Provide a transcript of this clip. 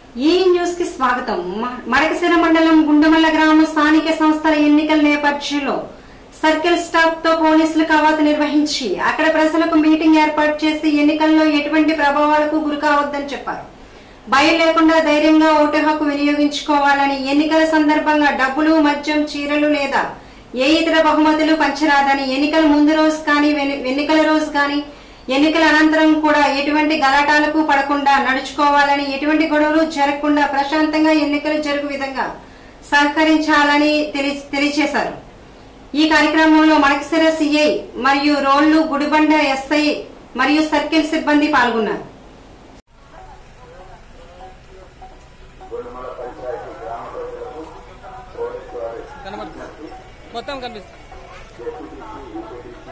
ఈ న్యూస్ కి స్వాగతం. మడకశిర మండలం గుండమల్ల గ్రామ స్థానిక సంస్థల ఎన్నికల నేపథ్యంలో సర్కిల్ స్టాఫ్ తో పోలీసులు కవాతు నిర్వహించి అక్కడ ప్రజలకు మీటింగ్ ఏర్పాటు చేసి ఎన్నికల్లో ఎటువంటి ప్రభావాలకు గురికావద్దని చెప్పారు. భయం లేకుండా ధైర్యంగా ఓటు హక్కు వినియోగించుకోవాలని, ఎన్నికల సందర్భంగా డబ్బులు, మద్యం, చీరలు లేదా ఏ ఇతర బహుమతులు పంచరాదని, ఎన్నికల ముందు రోజు కానీ ఎన్నికల రోజు కానీ ఎన్నికల అనంతరం కూడా ఎటువంటి గలాటాలకు పడకుండా నడుచుకోవాలని, ఎటువంటి గొడవలు జరగకుండా ప్రశాంతంగా ఎన్నికలు జరుగు విధంగా సహకరించాలని తెలియజేశారు. ఈ కార్యక్రమంలో మడకశిర సిఐ మరియు రోళ్లు గుడిబండ ఎస్ఐ మరియు సర్కిల్ సిబ్బంది పాల్గొన్నారు. మొత్తం కనిపిస్తుంది.